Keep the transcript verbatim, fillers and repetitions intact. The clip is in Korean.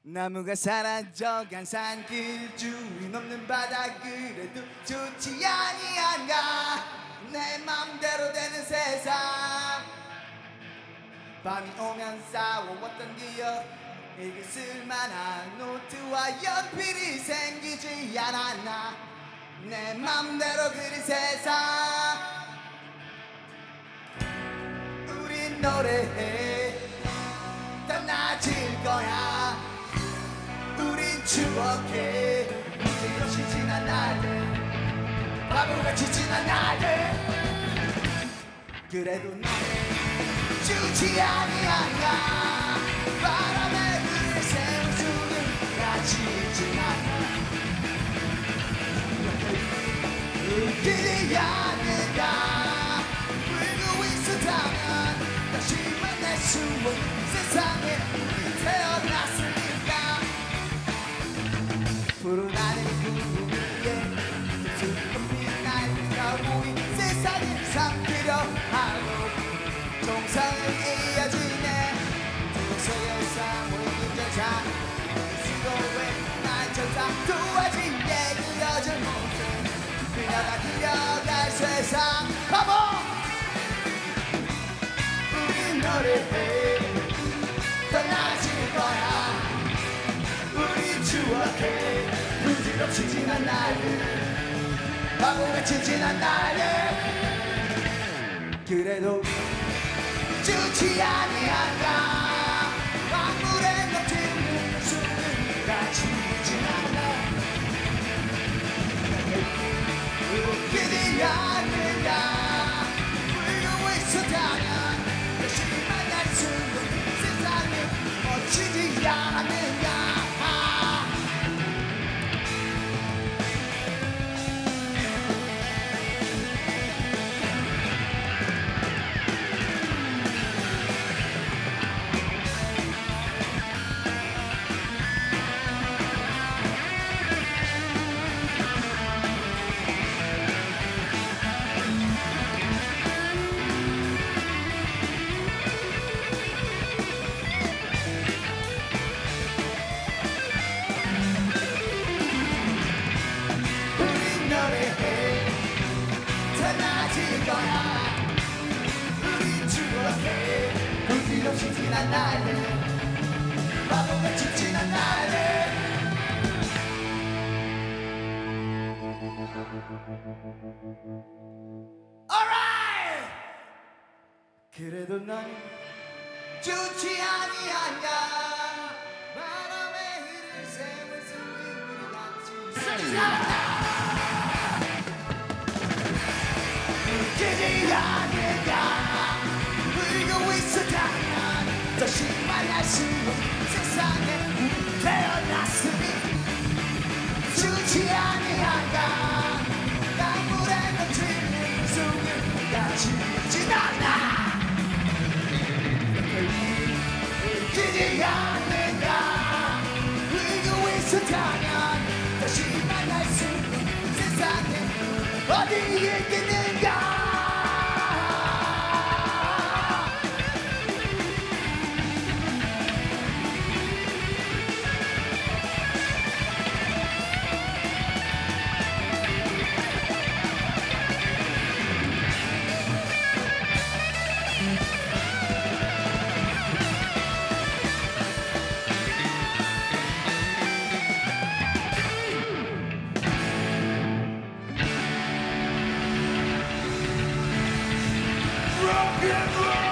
나무가 사라져간 산길 주인 없는 바다 그래도 좋지 아니한가 내 맘대로 되는 세상 밤이 오면 싸워왔던 기억 읽을 쓸만한 노트와 연필이 생기지 않았나 내 맘대로 그린 세상 우린 노래해 떠나질 거야 우린 추억해 문제없이 지난 날들 바보같이 지난 날들 그래도 나는 주지 아니한가 바람에 불을 세운 수는 가지진 않아 웃기지 않는가 울고 있었다면 다시 만날 수 없는 세상에 우리 태어났으니까 푸른 하늘 구름 위에 슬픔이 날리다 우리 세상을 삼키려 하고 정상을 이어지네 두서의 사모님 전사 수고해 날 전사 도와진 예 그려진 모습 그녀가 그려갈 세상 바보 우린 노래해 떠나질 거야 우리 추억해 부질없이 지난 날들 바보같이 지난 날들 그래도 좋지 아니한가 강물에 넘치는 수는 가지진 않아 웃기지 않는가 울고 있었다면 다시 만날 수 없는 세상에 멋지지 않았는가 부질없이 지난 날들 바보같이 지난 날들 Alright! 그래도 넌 좋지 아니한가 바람에 흐를 세월 속에 우리 같이 웃기지 않을까 울고 있었다면 다시 만날 수 없는 세상에 우리 태어났으니 좋지 아니한가 강물에 넘치는 속을 가지진 않아 웃기지 않는가 울고 있었다면 다시 만날 수 없는 세상에 어디에 있겠는가 Rock and roll!